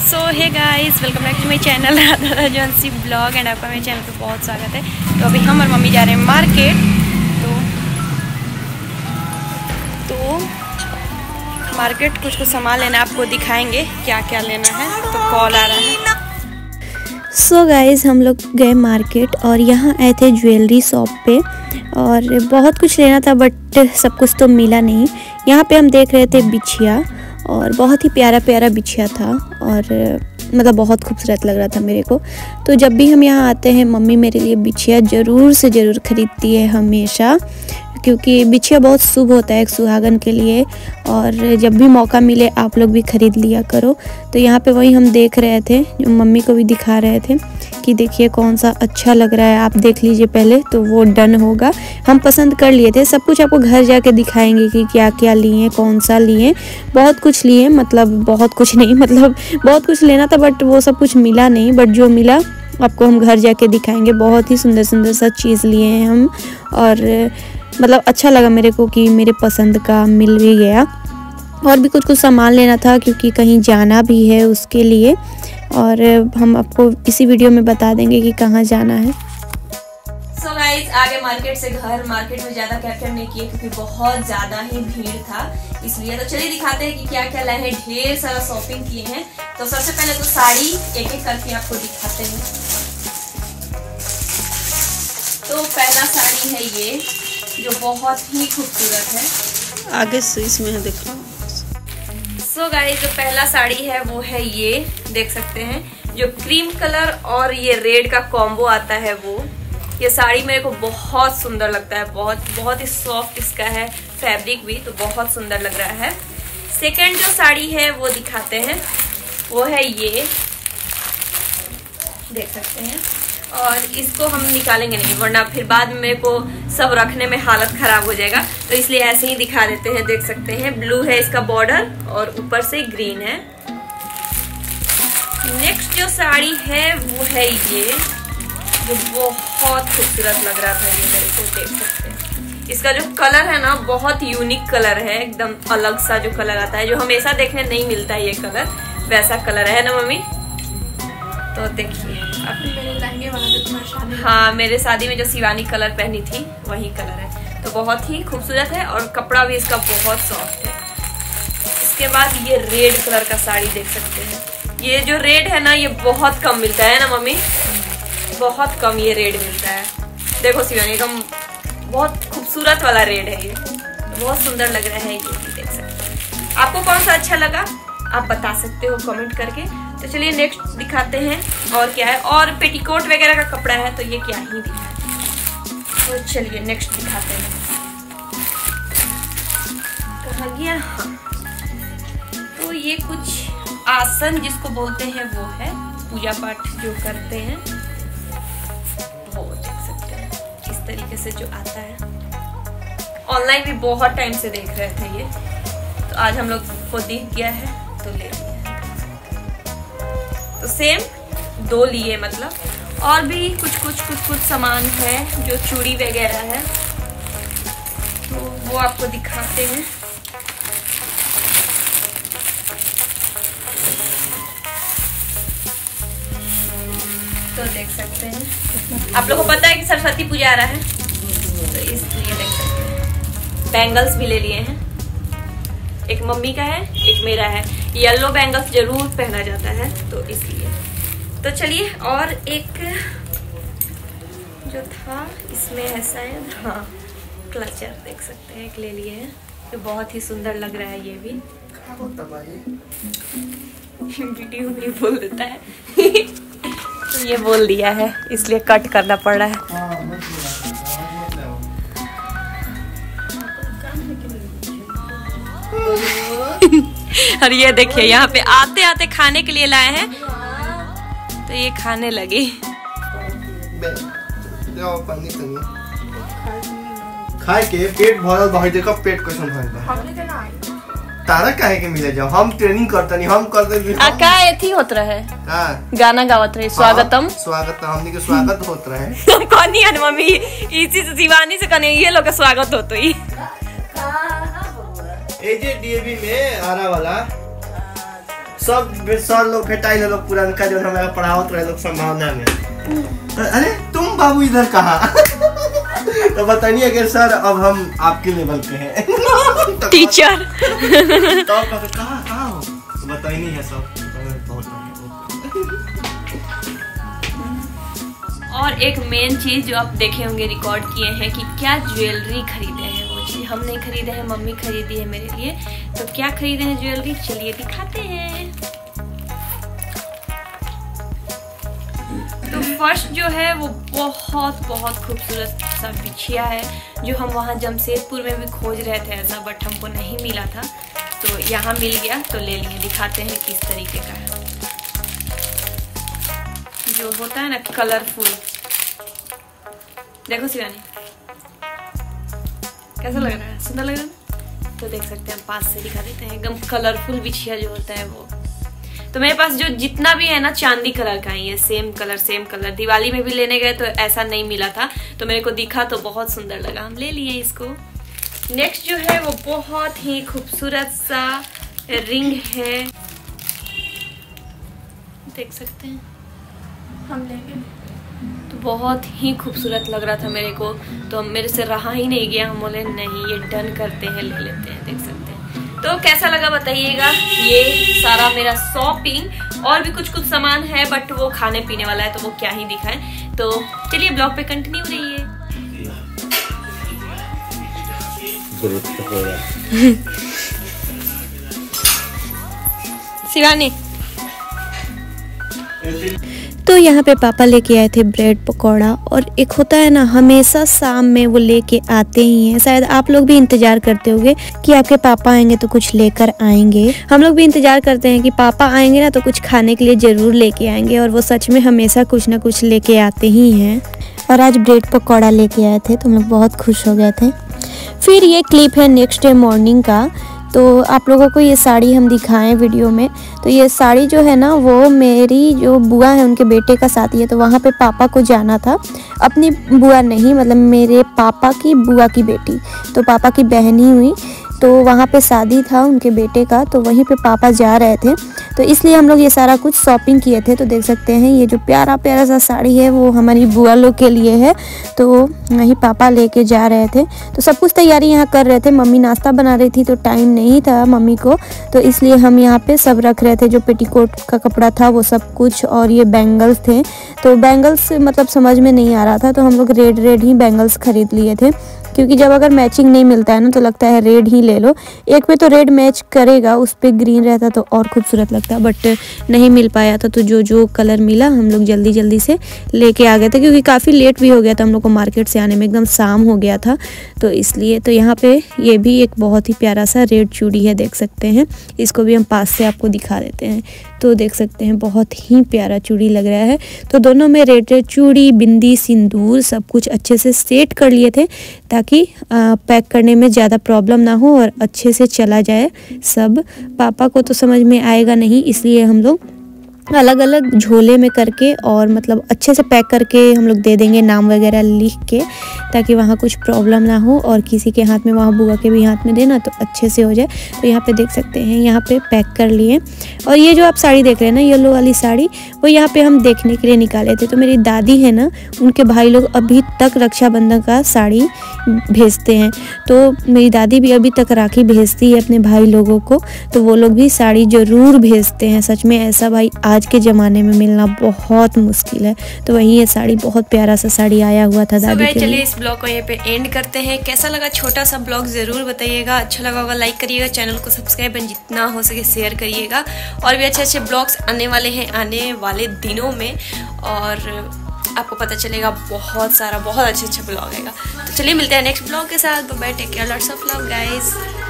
So hey guys, welcome back to my channel Radha Johnsy blog and आपका मेरे channel पे बहुत स्वागत है। तो अभी हम और मम्मी जा रहे हैं मार्केट। तो मार्केट कुछ सामान लेना, आपको दिखाएंगे क्या क्या लेना है। तो कॉल आ रहा है। सो गाइस, हम लोग गए मार्केट और यहाँ आए थे ज्वेलरी शॉप पे और बहुत कुछ लेना था बट सब कुछ तो मिला नहीं। यहाँ पे हम देख रहे थे बिछिया और बहुत ही प्यारा प्यारा बिछिया था और मतलब बहुत खूबसूरत लग रहा था मेरे को। तो जब भी हम यहाँ आते हैं मम्मी मेरे लिए बिछिया ज़रूर से ज़रूर ख़रीदती है हमेशा, क्योंकि बिछिया बहुत शुभ होता है एक सुहागन के लिए। और जब भी मौका मिले आप लोग भी ख़रीद लिया करो। तो यहाँ पे वही हम देख रहे थे, जो मम्मी को भी दिखा रहे थे कि देखिए कौन सा अच्छा लग रहा है, आप देख लीजिए पहले तो वो डन होगा। हम पसंद कर लिए थे, सब कुछ आपको घर जाके दिखाएंगे कि क्या क्या लिए, कौन सा लिए। बहुत कुछ लिए, मतलब बहुत कुछ नहीं, मतलब बहुत कुछ लेना था बट वो सब कुछ मिला नहीं, बट जो मिला आपको हम घर जाके दिखाएंगे। बहुत ही सुंदर सुंदर सा चीज़ लिए हैं हम और मतलब अच्छा लगा मेरे को कि मेरे पसंद का मिल भी गया। और भी कुछ सामान लेना था क्योंकि कहीं जाना भी है उसके लिए, और हम आपको इसी वीडियो में बता देंगे कि कहाँ जाना है। सो गाइस, आगे मार्केट से घर। मार्केट में ज़्यादा कैप्चर नहीं किए क्योंकि बहुत ज़्यादा ही भीड़ था, इसलिए। तो चलिए दिखाते हैं कि क्या क्या लाए हैं। ढेर सारा शॉपिंग किए हैं। तो सबसे पहले तो साड़ी एक एक करके आपको दिखाते हैं। तो पहला साड़ी है ये, जो बहुत ही खूबसूरत है। आगे से इसमें है, देखो। सो गाइस, जो पहला साड़ी है वो है ये, देख सकते हैं, जो क्रीम कलर और ये रेड का कॉम्बो आता है वो। ये साड़ी मेरे को बहुत सुंदर लगता है, बहुत ही सॉफ्ट इसका है फैब्रिक भी, तो बहुत सुंदर लग रहा है। सेकंड जो साड़ी है वो दिखाते हैं, वो है ये, देख सकते हैं। और इसको हम निकालेंगे नहीं वरना फिर बाद में मेरे को सब रखने में हालत खराब हो जाएगा, तो इसलिए ऐसे ही दिखा देते हैं। देख सकते हैं ब्लू है इसका बॉर्डर और ऊपर से ग्रीन है। नेक्स्ट जो साड़ी है वो है ये, जो बहुत खूबसूरत लग रहा था ये मेरे को, देख सकते हैं। इसका जो कलर है ना बहुत यूनिक कलर है, एकदम अलग सा जो कलर आता है, जो हमेशा देखने नहीं मिलता है ये कलर, वैसा कलर है ना मम्मी। तो देखिए हाँ, मेरे शादी में जो शिवानी कलर पहनी थी वही कलर है, तो बहुत ही खूबसूरत है और कपड़ा भी इसका बहुत सॉफ्ट है। इसके बाद ये रेड कलर का साड़ी देख सकते हैं। ये जो रेड है ना ये बहुत कम मिलता है ना मम्मी, बहुत कम ये रेड मिलता है। देखो शिवानी, एकदम बहुत खूबसूरत वाला रेड है ये, बहुत सुंदर लग रहा है ये भी, देख सकते हैं। आपको कौन सा अच्छा लगा आप बता सकते हो कमेंट करके। तो चलिए नेक्स्ट दिखाते हैं और क्या है। और पेटीकोट वगैरह का कपड़ा है, तो ये क्या ही दिखाए। तो चलिए नेक्स्ट दिखाते हैं। कहाँ गया? हाँ, तो ये कुछ आसन जिसको बोलते हैं वो है, पूजा पाठ जो करते हैं वो, देख सकते हैं इस तरीके से जो आता है। ऑनलाइन भी बहुत टाइम से देख रहे थे ये, तो आज हम लोग को दिख गया है तो ले लिया। तो सेम दो लिए मतलब। और भी कुछ सामान है, जो चूड़ी वगैरह है, तो वो आपको दिखाते हैं। तो देख सकते हैं, आप लोगों को पता है कि सरस्वती पूजा आ रहा है, तो इसलिए देख सकते हैं बैंगल्स भी ले लिए हैं। एक मम्मी का है, एक मेरा है। येलो बैंगल्स जरूर पहना जाता है, तो इसलिए। तो चलिए, और एक जो था इसमें है शायद, हाँ, क्लचर देख सकते हैं, एक ले लिए हैं, जो बहुत ही सुंदर लग रहा है ये भी। वीडियो में बोल देता है तो ये बोल दिया है, इसलिए कट करना पड़ रहा है। और ये देखिए, यहाँ पे आते आते खाने के लिए लाए हैं, तो ये खाने लगे। खाए के पेट भरल बाहर देखो, पेट कैसे भरल तारा काहे के मिले जाओ, हम ट्रेनिंग करते नहीं, हम करते भी। का एथी होत रहे, गाना गावत रहे, स्वागतम स्वागत, हमनी के स्वागत होत रहे। हम कहनी है मम्मी, इसी से शिवानी से कहनी ये लोग का स्वागत होतो ही। ए जे डीएवी में आरा वाला सब सर लोग भेटाइल लोग पुरानका जो हमारा पढ़ावत रहे लोग संभावना में। अरे तुम बाबू इधर कहाँ? तो बताइए अगर सर अब हम आपके लेवल पे हैं टीचर तो कहाँ हो बताइए है सब। और एक मेन चीज जो आप देखे होंगे रिकॉर्ड किए हैं कि क्या ज्वेलरी खरीदे हैं, वो चीज हम नहीं खरीदे हैं, मम्मी खरीदी है मेरे लिए। तो क्या खरीदे हैं ज्वेलरी, चलिए दिखाते हैं। तो फर्स्ट जो है वो बहुत बहुत खूबसूरत सा बिछिया है जो हम वहाँ जमशेदपुर में भी खोज रहे थे ऐसा, बट हमको नहीं मिला था, तो यहाँ मिल गया तो ले लिए। दिखाते हैं किस तरीके का है, जो होता है ना कलरफुल। देखो शिवानी कैसा लग रहा है, सुंदर लग रहा है। तो देख सकते हैं, पास से दिखा देते हैं, एकदम कलरफुल बिछिया जो होता है वो। तो मेरे पास जो जितना भी है ना चांदी कलर का है, ये सेम कलर। दिवाली में भी लेने गए तो ऐसा नहीं मिला था, तो मेरे को दिखा तो बहुत सुंदर लगा, हम ले लिए इसको। नेक्स्ट जो है वो बहुत ही खूबसूरत सा रिंग है, देख सकते हैं, हम लेंगे। तो बहुत ही खूबसूरत लग रहा था मेरे को, तो मेरे से रहा ही नहीं गया, हम बोले नहीं ये डन करते हैं, ले लेते हैं। देख सकते हैं, तो कैसा लगा बताइएगा। ये सारा मेरा शॉपिंग, और भी कुछ सामान है बट वो खाने पीने वाला है, तो वो क्या ही दिखाएं। तो चलिए ब्लॉग पे कंटिन्यू रहिए। शिवानी तो यहाँ पे पापा लेके आए थे ब्रेड पकौड़ा, और एक होता है ना हमेशा शाम में वो लेके आते ही हैं। शायद आप लोग भी इंतजार करते होंगे कि आपके पापा आएंगे तो कुछ लेकर आएंगे। हम लोग भी इंतजार करते हैं कि पापा आएंगे ना तो कुछ खाने के लिए ज़रूर लेके आएंगे, और वो सच में हमेशा कुछ ना कुछ लेके आते ही हैं। और आज ब्रेड पकौड़ा लेके आए थे तो हम लोग बहुत खुश हो गए थे। फिर ये क्लिप है नेक्स्ट डे मॉर्निंग का। तो आप लोगों को ये साड़ी हम दिखाएं वीडियो में। तो ये साड़ी जो है ना वो मेरी जो बुआ है उनके बेटे का शादी है, तो वहाँ पे पापा को जाना था। अपनी बुआ नहीं, मतलब मेरे पापा की बुआ की बेटी, तो पापा की बहन ही हुई, तो वहाँ पे शादी था उनके बेटे का, तो वहीं पे पापा जा रहे थे, तो इसलिए हम लोग ये सारा कुछ शॉपिंग किए थे। तो देख सकते हैं ये जो प्यारा प्यारा सा साड़ी है वो हमारी बुआ लोग के लिए है, तो वहीं पापा लेके जा रहे थे। तो सब कुछ तैयारी यहाँ कर रहे थे, मम्मी नाश्ता बना रही थी तो टाइम नहीं था मम्मी को, तो इसलिए हम यहाँ पे सब रख रहे थे, जो पेटीकोट का कपड़ा था वो सब कुछ, और ये बैंगल्स थे। तो बैंगल्स मतलब समझ में नहीं आ रहा था, तो हम लोग रेड ही बैंगल्स खरीद लिए थे, क्योंकि जब अगर मैचिंग नहीं मिलता है ना तो लगता है रेड ही ले लो। एक पे तो रेड मैच करेगा, उस पे ग्रीन रहता तो और खूबसूरत लगता, बट नहीं मिल पाया था। तो जो कलर मिला हम लोग जल्दी से लेके आ गए थे, क्योंकि काफ़ी लेट भी हो गया था हम लोग को मार्केट से आने में, एकदम शाम हो गया था, तो इसलिए। तो यहाँ पे ये भी एक बहुत ही प्यारा सा रेड चूड़ी है, देख सकते हैं, इसको भी हम पास से आपको दिखा देते हैं। तो देख सकते हैं बहुत ही प्यारा चूड़ी लग रहा है। तो दोनों में रेड चूड़ी, बिंदी, सिंदूर सब कुछ अच्छे से सेट कर लिए थे, ताकि पैक करने में ज़्यादा प्रॉब्लम ना हो और अच्छे से चला जाए सब। पापा को तो समझ में आएगा नहीं, इसलिए हम लोग अलग अलग झोले में करके और मतलब अच्छे से पैक करके हम लोग दे देंगे, नाम वगैरह लिख के, ताकि वहाँ कुछ प्रॉब्लम ना हो, और किसी के हाथ में, वहाँ बुआ के भी हाथ में देना तो अच्छे से हो जाए। तो यहाँ पे देख सकते हैं, यहाँ पे पैक कर लिए। और ये जो आप साड़ी देख रहे हैं ना, येलो वाली साड़ी, वो यहाँ पे हम देखने के लिए निकाले थे। तो मेरी दादी है ना, उनके भाई लोग अभी तक रक्षाबंधन का साड़ी भेजते हैं, तो मेरी दादी भी अभी तक राखी भेजती है अपने भाई लोगों को, तो वो लोग भी साड़ी ज़रूर भेजते हैं। सच में ऐसा भाई आज के ज़माने में मिलना बहुत मुश्किल है। तो वही ये साड़ी, बहुत प्यारा सा साड़ी आया हुआ था दादी के लिए। चलिए इस ब्लॉग को यहाँ पे एंड करते हैं। कैसा लगा छोटा सा ब्लॉग ज़रूर बताइएगा, अच्छा लगा होगा लाइक करिएगा, चैनल को सब्सक्राइब एंड जितना हो सके शेयर करिएगा। और भी अच्छे ब्लॉग्स आने वाले हैं आने वाले दिनों में, और आपको पता चलेगा बहुत अच्छे ब्लॉग आएगा। तो चलिए मिलते हैं नेक्स्ट ब्लॉग के साथ। Bye bye, take care, lots of love guys.